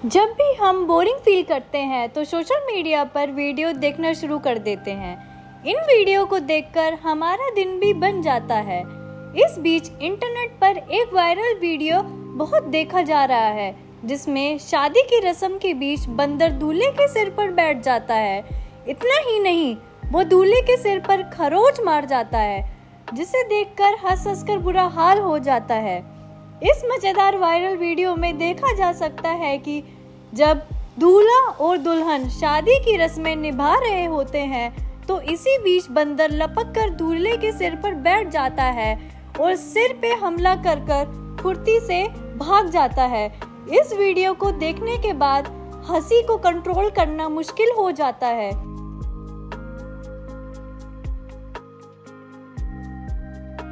जब भी हम बोरिंग फील करते हैं तो सोशल मीडिया पर वीडियो देखना शुरू कर देते हैं। इन वीडियो को देखकर हमारा दिन भी बन जाता है। इस बीच इंटरनेट पर एक वायरल वीडियो बहुत देखा जा रहा है, जिसमें शादी की रस्म के बीच बंदर दूल्हे के सिर पर बैठ जाता है। इतना ही नहीं, वो दूल्हे के सिर पर खरोच मार जाता है, जिसे देखकर हंस कर बुरा हाल हो जाता है। इस मजेदार वायरल वीडियो में देखा जा सकता है कि जब दूल्हा और दुल्हन शादी की रस्में निभा रहे होते हैं तो इसी बीच बंदर लपक कर दूल्हे के सिर पर बैठ जाता है और सिर पे हमला कर फुर्ती से भाग जाता है। इस वीडियो को देखने के बाद हंसी को कंट्रोल करना मुश्किल हो जाता है।